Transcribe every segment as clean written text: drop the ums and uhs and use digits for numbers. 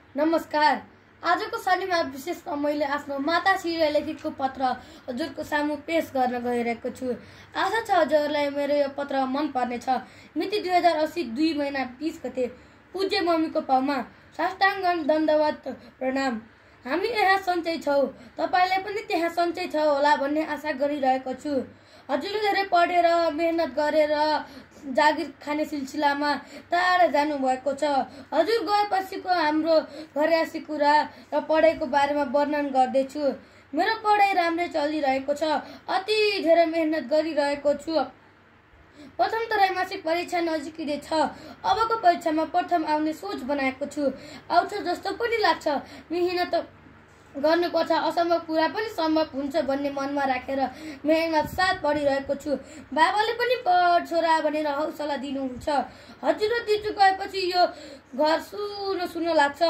नमस्कार। आजको शनिबार विशेषमा मैले आफ्नो माताश्रीले लेखेको पत्र हजुरको सामु पेश गर्न गइरहेको छु। आशा छ हजुरलाई मेरो यो पत्र मन पर्नेछ। मिति 2080 2 महिना 20 गते। पूज्य मम्मीको पाउमा साष्टाङ्ग दण्डवत प्रणाम। हामी यहाँ सन्चै छौँ, तपाईलाई पनि त्यहाँ सन्चै छ होला भन्ने आशा गरिरहेको छु। हजुरले धेरै पढेर मेहनत गरेर जागिर खाने सिलसिलामा टाढा जानुभएको छ। हजुर गएपछिको हाम्रो घरयासी कुरा र पढाइको बारेमा वर्णन गर्दैछु। मेरो पढाइ राम्रै चलिरहेको छ, अति धेरै मेहनत गरिरहेको छु। प्रथम त्रैमासिक परीक्षा नजिकै छ। अबको परीक्षामा प्रथम आउने सोच बनाएको छु। आउँछ जस्तो पनि लाग्छ। मेहनत गर्नुपर्छ, असम्भव कुरा पनि सम्भव हुन्छ भन्ने मनमा राखेर मेहनत साथ पढिरहेको छु। बाबाले पनि पढ छोरा भनेर हौसला दिनुहुन्छ। हजुर र दिजु गएपछि यो घर सुनो सुनो लाग्छ।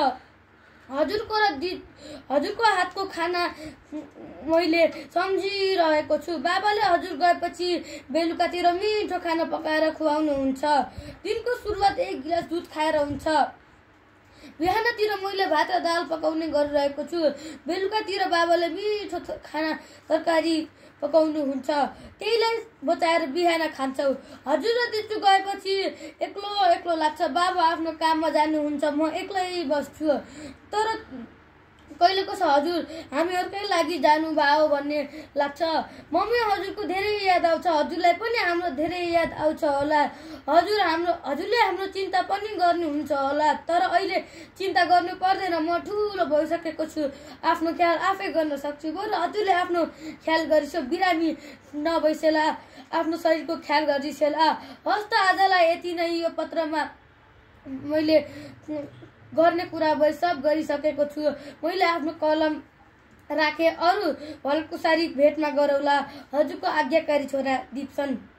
हजुरको हातको खाना मैले सम्झिरहेको छु। बाबाले हजुर गएपछि बेलुकातिर मिठो खाना पकाएर खुवाउनुहुन्छ। दिनको सुरुवात 1 गिलास दुध खाएर हुन्छ। बिहानतिर मैले भात र दाल पकाउने गरिरहेको छु। बेलुकातिर बाबाले मिठो खाना तरकारी पकाउनुहुन्छ। त्यहीलाई बचाएर बिहान खान्छौँ। हजुर र दिजु गएपछि एक्लो लाग्छ। बाबा आफ्नो काममा जानुहुन्छ, म एक्लै बस्छु। तर कहिले कसो हजुर हामीहरूकै लागि जानुभयो भन्ने लाग्छ। मम्मी हजुरको धेरै याद आउँछ। हजुरलाई पनि हाम्रो धेरै याद आउँछ होला। हजुरले हाम्रो चिन्ता पनि गर्नुहुन्छ होला। तर अहिले चिन्ता गर्नु पर्दैन, म ठुलो भइसकेको छु। आफ्नो ख्याल आफै गर्न सक्छु। बरु हजुरले आफ्नो ख्याल गरिसो, बिरामी नभइसेला, आफ्नो शरीरको ख्याल गरिसेला। हस् त, आजलाई यति नै। यो पत्रमा मैले गर्ने कुरा सब गरिसकेको छु। मैले आफ्नो कलम राखे। अरू भलकुसारी भेटमा गरौला। हजुरको आज्ञाकारी छोरा दिप्सन।